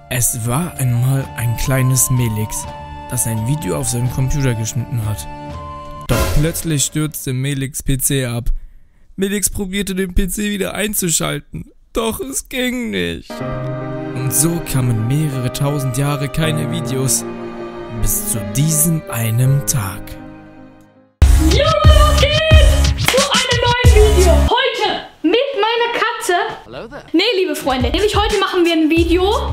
Es war einmal ein kleines Melix, das ein Video auf seinem Computer geschnitten hat. Doch plötzlich stürzte Melix' PC ab. Melix probierte den PC wieder einzuschalten, doch es ging nicht. Und so kamen mehrere tausend Jahre keine Videos, bis zu diesem einen Tag. Jo, was geht? Zu einem neuen Video. Heute mit meiner Katze. Nee, liebe Freunde, nämlich heute machen wir ein Video.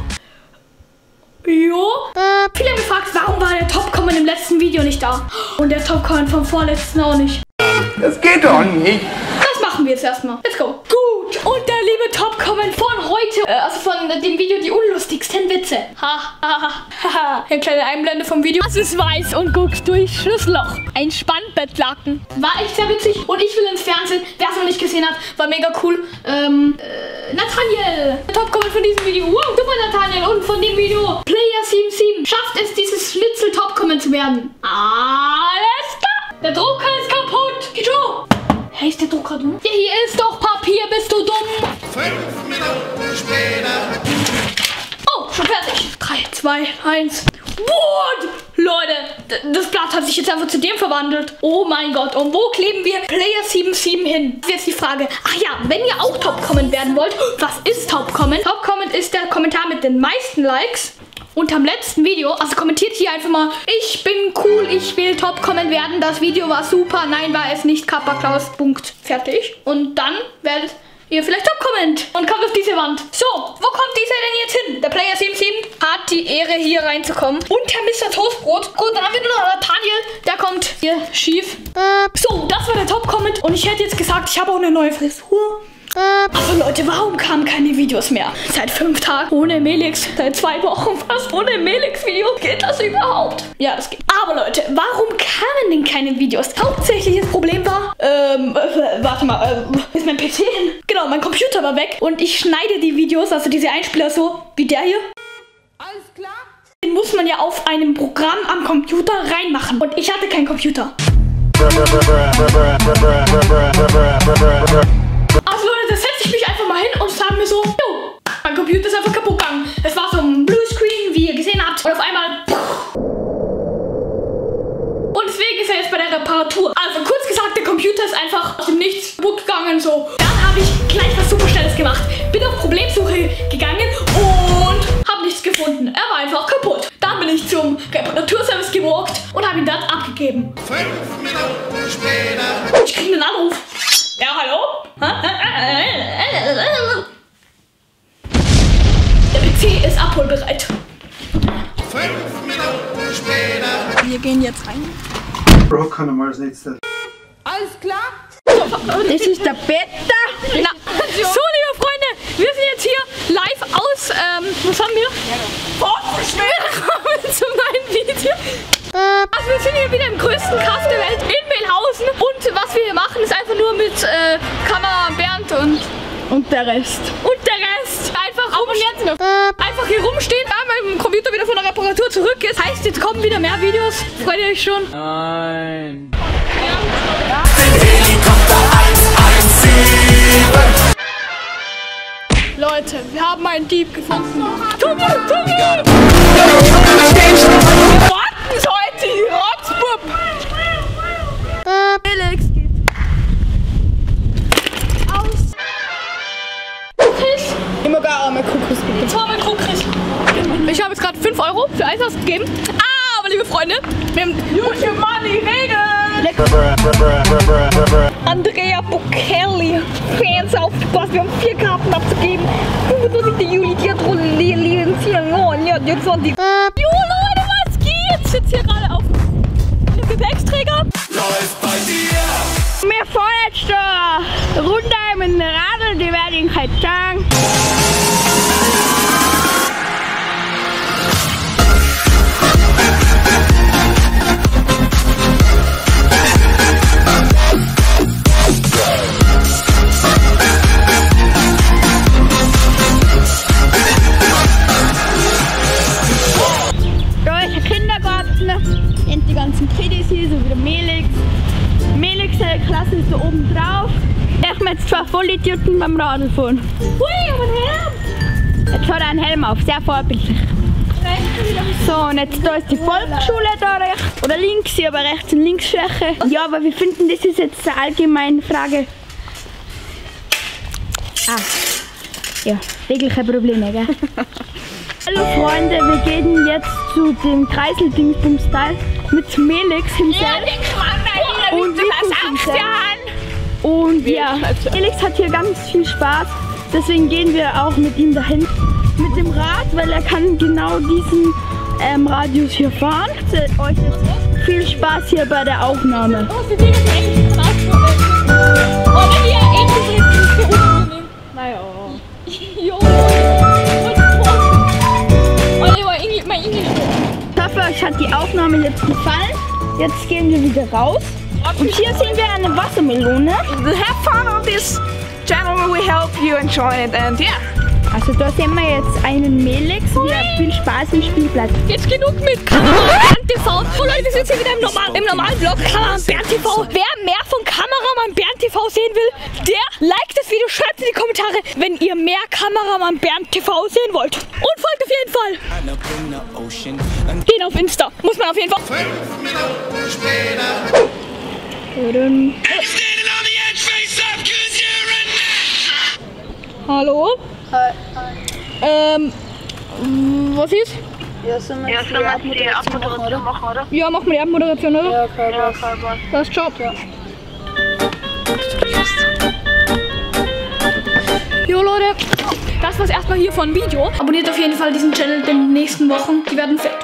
Viele haben gefragt, warum war der Top-Comment im letzten Video nicht da? Und der Top-Comment vom vorletzten auch nicht. Das geht doch nicht. Das machen wir jetzt erstmal. Let's go. Gut. Und der liebe Top-Comment von heute, also von dem Video die unlustigsten Witze. Haha. Eine kleine Einblende vom Video. Das ist weiß und guckt durch Schlüsselloch. Ein Spannbettlaken. War echt sehr witzig. Und ich will ins Fernsehen. Wer es noch nicht gesehen hat, war mega cool. Nathaniel. Der Top-Comment von diesem Video. Wow, super Nathaniel. Und von dem Video Player77 schafft es, dieses Schnitzel-Top-Comment zu werden. Alles klar. Der Drucker ist kaputt. Kito. Hey, ist der Drucker dumm? Ja, hier ist doch Papier, bist du dumm? 5 Minuten später. Oh, schon fertig. 3, 2, 1. What? Leute, das Blatt hat sich jetzt einfach zu dem verwandelt. Oh mein Gott. Und wo kleben wir Player77 hin? Das ist jetzt die Frage. Ach ja, wenn ihr auch Top-Comment werden wollt, was ist Top-Comment? Top-Comment ist der Kommentar mit den meisten Likes unterm letzten Video. Also kommentiert hier einfach mal, ich bin cool, ich will Top-Comment werden. Das Video war super. Nein, war es nicht. Kappa Klaus. Punkt. Fertig. Und dann werdet ihr vielleicht Top-Comment und kommt auf diese Wand. So, wo kommt dieser denn jetzt hin? Der Player77 hat die Ehre, hier reinzukommen. Und Herr Mr. Toastbrot. Gut, dann haben wir nur noch Nathaniel. Der kommt hier schief. So, das war der Top-Comment. Und ich hätte jetzt gesagt, ich habe auch eine neue Frisur. Also Leute, warum kamen keine Videos mehr? Seit 5 Tagen ohne Melix, seit 2 Wochen fast ohne Melix-Videos. Geht das überhaupt? Ja, das geht. Aber Leute, warum kamen denn keine Videos? Hauptsächliches Problem war, warte mal, ist mein PC hin? Genau, mein Computer war weg und ich schneide die Videos, also diese Einspieler so, wie der hier. Alles klar? Den muss man ja auf einem Programm am Computer reinmachen. Und ich hatte keinen Computer. Also Leute, da setze ich mich einfach mal hin und sage mir so, jo, mein Computer ist einfach kaputt gegangen. Es war so ein Bluescreen, wie ihr gesehen habt. Und auf einmal... Und deswegen ist er jetzt bei der Reparatur. Also kurz gesagt, der Computer ist einfach aus dem Nichts kaputt gegangen. So. Dann habe ich gleich was super Schnelles gemacht. Bin auf Problemsuche gegangen und habe nichts gefunden. Er war einfach kaputt. Dann bin ich zum Reparaturservice gewalkt und habe ihn dort abgegeben. 5 Minuten später. Ich kriege einen Anruf. Ja, hallo? Der PC ist abholbereit. 5 Minuten später. Wir gehen jetzt rein. Alles klar? Das ist der Beta. So, liebe Freunde, wir sind jetzt hier live aus, was haben wir? Willkommen zum neuen Video. Also wir sind hier wieder im größten Kaff der Welt in Mehlhausen. Und was wir hier machen, ist einfach nur mit Kamera Bernd und der Rest. Und der Rest. Einfach hier rumstehen, weil mein Computer wieder von der Reparatur zurück ist. Heißt, jetzt kommen wieder mehr Videos. Freut ihr euch schon? Nein. Leute, wir haben einen Dieb gefunden. Tobi! Wir warten heute, Rotzbub! Felix geht aus. Kuchis. Immer gar arme Kuchis gegeben. Jetzt haben wir Kuchis. Ich habe jetzt gerade 5 Euro für Eis ausgegeben. Aber liebe Freunde, wir haben YouTube Money Regeln. Andrea Bocelli, Fans aufgepasst, wir haben 4 Karten abzugeben. 25. Juli, jetzt waren die. Jo Leute, was geht? Ich sitze hier gerade auf dem Gepäcksträger. Läuft bei dir. Wir fahren jetzt da runter mit dem Radl, die werde ich halt sagen. Da ist der Kindergarten, und die ganzen Kiddies hier, so wie der Melix. Melix, seine Klasse ist da oben drauf. Ich bin jetzt 2 Vollidioten beim Radlfahren. Hui, aber her! Jetzt hat er einen Helm auf, sehr vorbildlich. So, und jetzt da ist die Volksschule da rechts. Oder links, aber rechts und links Schwäche. Ja, aber wir finden, das ist jetzt eine allgemeine Frage. Ja, tägliche Probleme, gell? Hallo Freunde, wir gehen jetzt zu dem Kreiseldingsbumsteil mit Melix himself. Und und ja, Felix hat hier ganz viel Spaß, deswegen gehen wir auch mit ihm dahin. Mit dem Rad, weil er kann genau diesen Radius hier fahren. Euch jetzt viel Spaß hier bei der Aufnahme. Ich hoffe, euch hat die Aufnahme jetzt gefallen. Jetzt gehen wir wieder raus. Und hier sehen wir eine Wassermelone. Have fun on this channel, we help you enjoy it and yeah. Also da sehen wir jetzt einen Melix, der viel Spaß im Spielplatz. Jetzt genug mit Kameramann TV. Oh Leute, wir sind hier wieder im normalen Vlog. Kameramann Bernd TV. Wer mehr von Kameramann Bernd TV sehen will, der liked das Video, schreibt in die Kommentare, wenn ihr mehr Kameramann Bernd TV sehen wollt. Und folgt auf jeden Fall. Gehen auf Insta. Muss man auf jeden Fall. 5 Minuten später. Hallo? Was ist? Ja, sollen wir die Abmoderation machen, oder? Ja, machen wir die Abmoderation, oder? Ja, okay, Das ist Job. Ja. Jo Leute, das war's erstmal hier von Video. Abonniert auf jeden Fall diesen Channel in den nächsten Wochen. Die werden fett.